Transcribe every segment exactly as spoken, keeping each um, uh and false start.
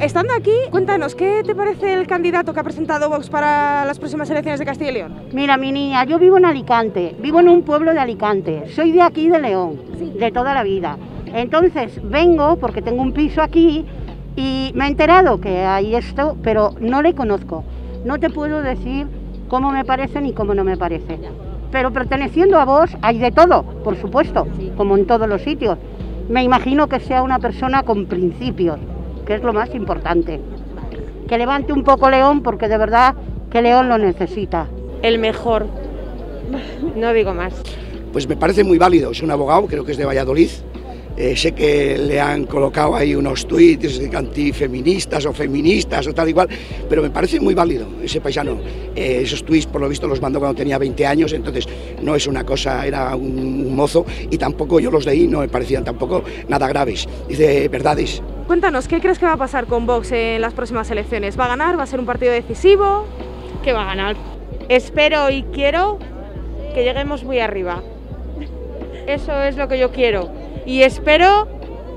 estando aquí, cuéntanos, ¿qué te parece el candidato que ha presentado Vox para las próximas elecciones de Castilla y León? Mira, mi niña, yo vivo en Alicante, vivo en un pueblo de Alicante, soy de aquí de León, sí, de toda la vida. Entonces vengo porque tengo un piso aquí y me he enterado que hay esto, pero no le conozco. No te puedo decir cómo me parece ni cómo no me parece. Pero perteneciendo a Vox hay de todo, por supuesto, como en todos los sitios. Me imagino que sea una persona con principios, que es lo más importante. Que levante un poco León, porque de verdad que León lo necesita. El mejor, no digo más. Pues me parece muy válido, es un abogado, creo que es de Valladolid. Eh, sé que le han colocado ahí unos tuits antifeministas o feministas o tal igual, pero me parece muy válido ese paisano. Eh, esos tuits por lo visto los mandó cuando tenía veinte años, entonces no es una cosa, era un mozo, y tampoco yo los leí, no me parecían tampoco nada graves, dice verdades. Cuéntanos, ¿qué crees que va a pasar con Vox en las próximas elecciones? ¿Va a ganar? ¿Va a ser un partido decisivo? ¿Qué va a ganar? Espero y quiero que lleguemos muy arriba. Eso es lo que yo quiero. Y espero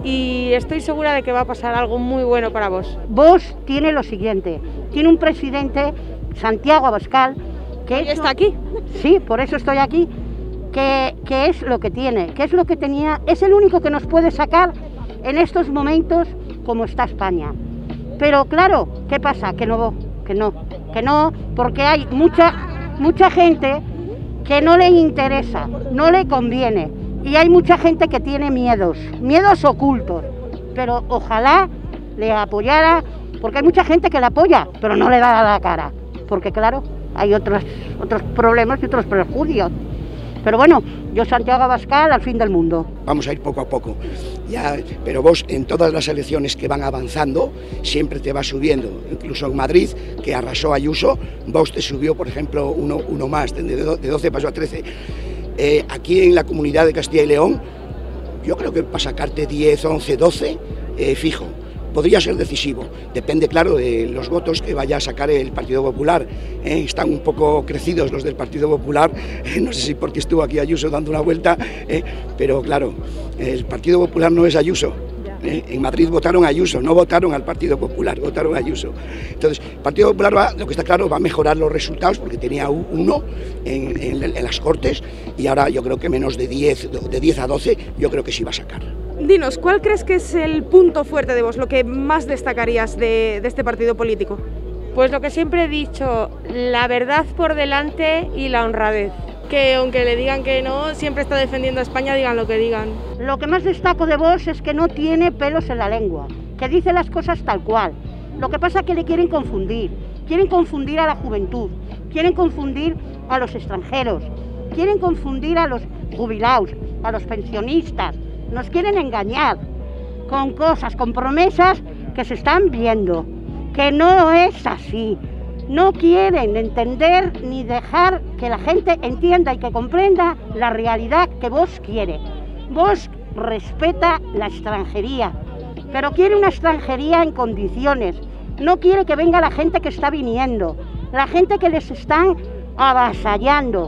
y estoy segura de que va a pasar algo muy bueno para Vox. Vox tiene lo siguiente, tiene un presidente, Santiago Abascal, que es está aquí. Sí, por eso estoy aquí, que, que es lo que tiene, que es lo que tenía, es el único que nos puede sacar en estos momentos como está España. Pero claro, ¿qué pasa? Que no, que no, que no, porque hay mucha, mucha gente que no le interesa, no le conviene. Y hay mucha gente que tiene miedos, miedos ocultos, pero ojalá le apoyara, porque hay mucha gente que le apoya, pero no le da la cara, porque claro, hay otros, otros problemas y otros perjuicios. Pero bueno, yo Santiago Abascal al fin del mundo. Vamos a ir poco a poco, ya, pero vos en todas las elecciones que van avanzando siempre te va subiendo, incluso en Madrid, que arrasó Ayuso, Vox te subió, por ejemplo, uno, uno más, de doce pasó a trece. Eh, aquí en la comunidad de Castilla y León, yo creo que para sacarte diez, once, doce, eh, fijo, podría ser decisivo. Depende, claro, de los votos que vaya a sacar el Partido Popular. Eh, están un poco crecidos los del Partido Popular, eh, no sé si porque estuvo aquí Ayuso dando una vuelta, eh, pero claro, el Partido Popular no es Ayuso. Eh, en Madrid votaron a Ayuso, no votaron al Partido Popular, votaron a Ayuso. Entonces, el Partido Popular, va, lo que está claro, va a mejorar los resultados, porque tenía uno en, en, en las Cortes, y ahora yo creo que menos de diez, de diez a doce, yo creo que sí va a sacar. Dinos, ¿cuál crees que es el punto fuerte de Vox, lo que más destacarías de, de este partido político? Pues lo que siempre he dicho, la verdad por delante y la honradez. Que aunque le digan que no, siempre está defendiendo a España, digan lo que digan. Lo que más destaco de Vox es que no tiene pelos en la lengua, que dice las cosas tal cual. Lo que pasa es que le quieren confundir, quieren confundir a la juventud, quieren confundir a los extranjeros, quieren confundir a los jubilados, a los pensionistas, nos quieren engañar con cosas, con promesas que se están viendo, que no es así. No quieren entender ni dejar que la gente entienda y que comprenda la realidad que Vox quiere. Vox respeta la extranjería, pero quiere una extranjería en condiciones. No quiere que venga la gente que está viniendo, la gente que les están avasallando.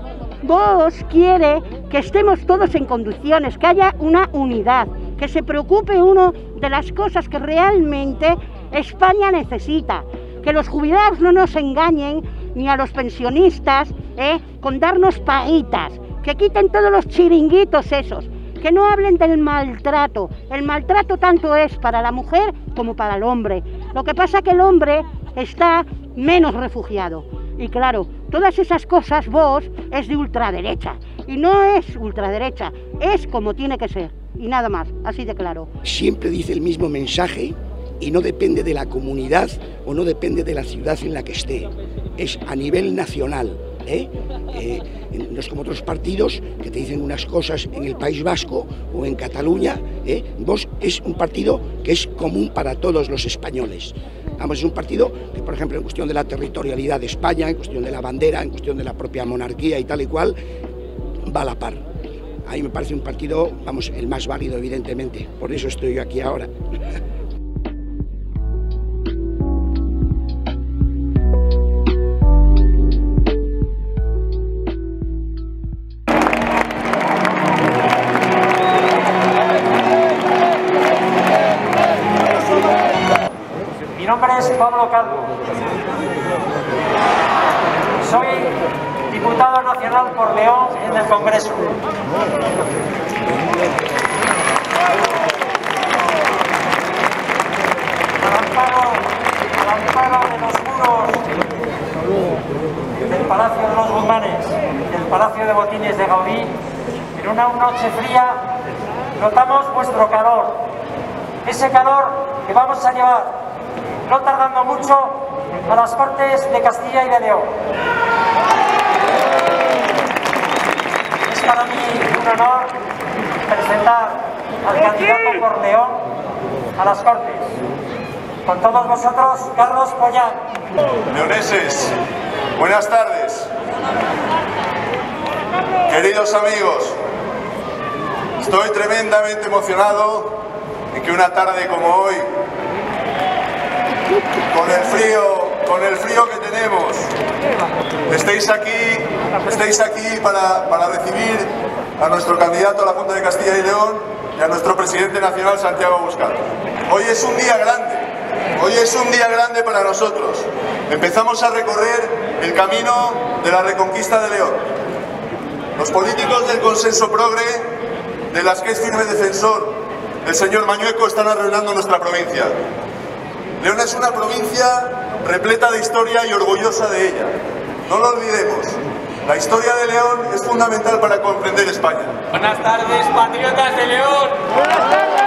Vox quiere que estemos todos en condiciones, que haya una unidad, que se preocupe uno de las cosas que realmente España necesita. Que los jubilados no nos engañen, ni a los pensionistas, ¿eh? con darnos paguitas, que quiten todos los chiringuitos esos, que no hablen del maltrato. El maltrato tanto es para la mujer como para el hombre. Lo que pasa es que el hombre está menos refugiado. Y claro, todas esas cosas Vox es de ultraderecha. Y no es ultraderecha, es como tiene que ser. Y nada más, así de claro. Siempre dice el mismo mensaje, y no depende de la comunidad o no depende de la ciudad en la que esté, es a nivel nacional. ¿eh? Eh, no es como otros partidos que te dicen unas cosas en el País Vasco o en Cataluña. ¿eh? Vox es un partido que es común para todos los españoles. Vamos, es un partido que, por ejemplo, en cuestión de la territorialidad de España, en cuestión de la bandera, en cuestión de la propia monarquía y tal y cual, va a la par. A mí me parece un partido, vamos, el más válido, evidentemente, por eso estoy yo aquí ahora. Mi nombre diputado nacional por León en el Congreso. Al amparo, al amparo de los muros del Palacio de los Guzmanes, del Palacio de Botines de Gaudí, en una noche fría, notamos vuestro calor, ese calor que vamos a llevar, no tardando mucho, a las Cortes de Castilla y de León. Es para mí un honor presentar al candidato por León a las Cortes. Con todos vosotros, Carlos Pollán. Leoneses, buenas tardes. Queridos amigos, estoy tremendamente emocionado en que una tarde como hoy, con el frío, con el frío que tenemos, estéis aquí, estéis aquí para, para recibir a nuestro candidato a la Junta de Castilla y León y a nuestro presidente nacional, Santiago Abascal. Hoy es un día grande, hoy es un día grande para nosotros. Empezamos a recorrer el camino de la reconquista de León. Los políticos del consenso progre, de las que es firme defensor el señor Mañueco, están arruinando nuestra provincia. León es una provincia repleta de historia y orgullosa de ella. No lo olvidemos. La historia de León es fundamental para comprender España. Buenas tardes, patriotas de León. Buenas tardes.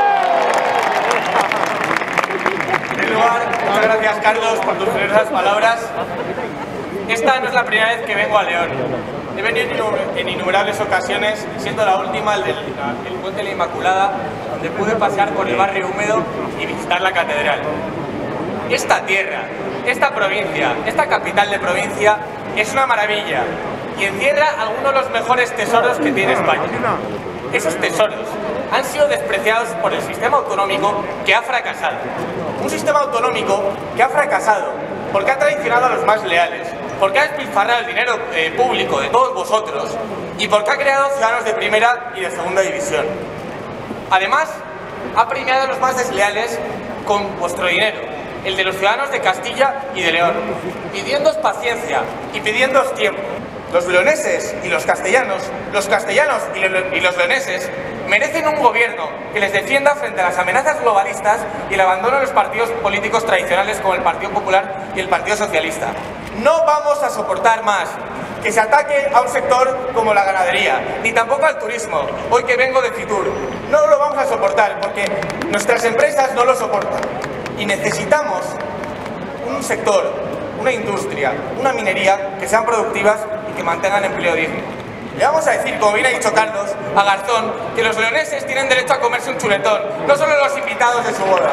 En primer lugar, muchas gracias, Carlos, por tus generosas palabras. Esta no es la primera vez que vengo a León. He venido en innumerables ocasiones, siendo la última el del el Puente de la Inmaculada, donde pude pasear por el barrio húmedo y visitar la catedral. Esta tierra, esta provincia, esta capital de provincia es una maravilla y encierra algunos de los mejores tesoros que tiene España. Esos tesoros han sido despreciados por el sistema autonómico que ha fracasado. Un sistema autonómico que ha fracasado porque ha traicionado a los más leales, porque ha despilfarrado el dinero eh, público de todos vosotros y porque ha creado ciudadanos de primera y de segunda división. Además, ha premiado a los más desleales con vuestro dinero, el de los ciudadanos de Castilla y de León, pidiéndoos paciencia y pidiéndoos tiempo. Los leoneses y los castellanos, los castellanos y, le y los leoneses merecen un gobierno que les defienda frente a las amenazas globalistas y el abandono de los partidos políticos tradicionales como el Partido Popular y el Partido Socialista. No vamos a soportar más que se ataque a un sector como la ganadería, ni tampoco al turismo, hoy que vengo de Fitur. No lo vamos a soportar porque nuestras empresas no lo soportan. Y necesitamos un sector, una industria, una minería que sean productivas y que mantengan empleo digno. Le vamos a decir, como bien ha dicho Carlos, a Garzón, que los leoneses tienen derecho a comerse un chuletón, no solo los invitados de su boda.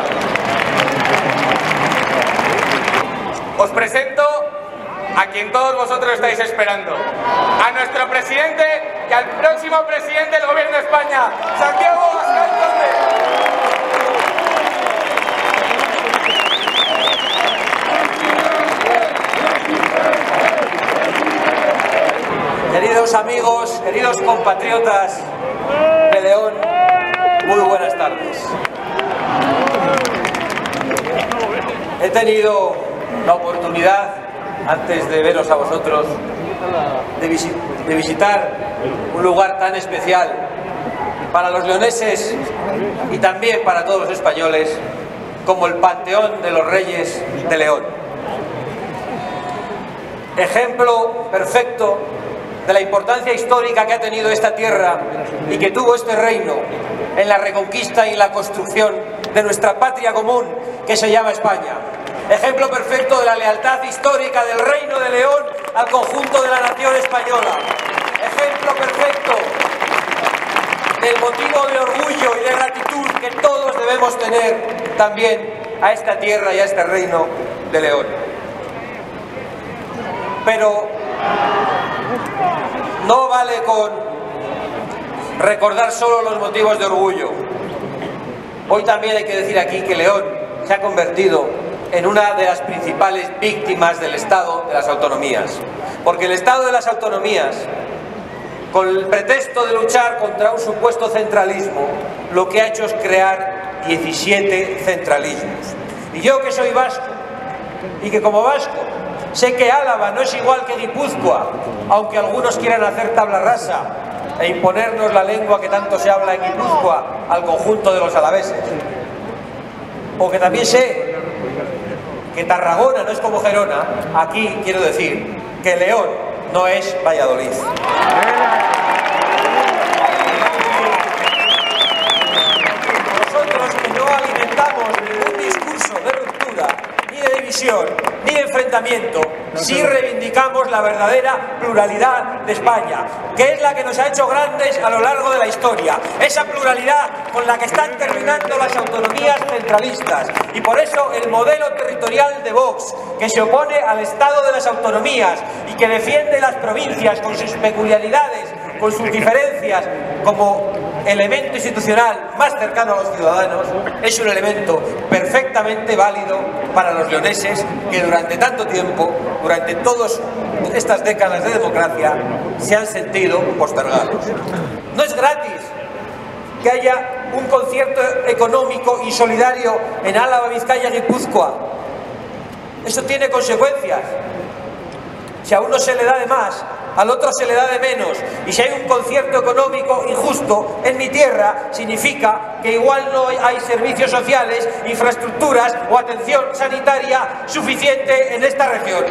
Os presento a quien todos vosotros estáis esperando, a nuestro presidente y al próximo presidente del Gobierno de España, Santiago Abascal Conde. Queridos amigos, queridos compatriotas de León, muy buenas tardes. He tenido la oportunidad, antes de veros a vosotros, de, visi de visitar un lugar tan especial para los leoneses y también para todos los españoles, como el Panteón de los Reyes de León. Ejemplo perfecto de la importancia histórica que ha tenido esta tierra y que tuvo este reino en la reconquista y la construcción de nuestra patria común que se llama España. Ejemplo perfecto de la lealtad histórica del Reino de León al conjunto de la nación española. Ejemplo perfecto del motivo de orgullo y de gratitud que todos debemos tener también a esta tierra y a este Reino de León. Pero no vale con recordar solo los motivos de orgullo. Hoy también hay que decir aquí que León se ha convertido en una de las principales víctimas del Estado de las autonomías. Porque el Estado de las autonomías, con el pretexto de luchar contra un supuesto centralismo, lo que ha hecho es crear diecisiete centralismos. Y yo, que soy vasco, y que como vasco Sé que Álava no es igual que Guipúzcoa, aunque algunos quieran hacer tabla rasa e imponernos la lengua que tanto se habla en Guipúzcoa al conjunto de los alaveses. Porque también sé que Tarragona no es como Gerona. Aquí quiero decir que León no es Valladolid. Nosotros que no alimentamos ningún discurso de ruptura, ni de división, ni de enfrentamiento, sí reivindicamos la verdadera pluralidad de España, que es la que nos ha hecho grandes a lo largo de la historia, esa pluralidad con la que están terminando las autonomías centralistas, y por eso el modelo territorial de Vox, que se opone al Estado de las autonomías y que defiende las provincias con sus peculiaridades, con sus diferencias, como elemento institucional más cercano a los ciudadanos, es un elemento perfectamente válido para los leoneses que durante tanto tiempo, durante todas estas décadas de democracia, se han sentido postergados. No es gratis que haya un concierto económico y solidario en Álava, Vizcaya y Guipúzcoa. Eso tiene consecuencias. Si a uno se le da de más, al otro se le da de menos, y si hay un concierto económico injusto en mi tierra, significa que igual no hay servicios sociales, infraestructuras o atención sanitaria suficiente en esta región.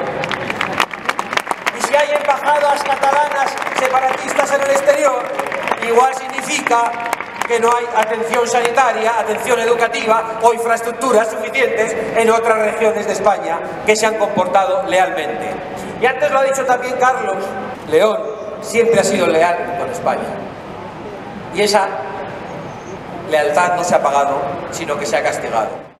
Y si hay embajadas catalanas separatistas en el exterior, igual significa que no hay atención sanitaria, atención educativa o infraestructuras suficientes en otras regiones de España que se han comportado lealmente. Y antes lo ha dicho también Carlos, León siempre ha sido leal con España. Y esa lealtad no se ha pagado, sino que se ha castigado.